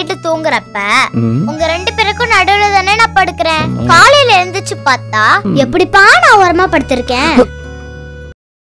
Night தூங்குறப்ப உங்க 2 பேருக்கும் நடுவுல தானே நான் படுக்கிறேன். காலையில எழுந்துச்சு பார்த்தா எப்படிப்பா நான் ஓரமா படுத்திருக்கேன்.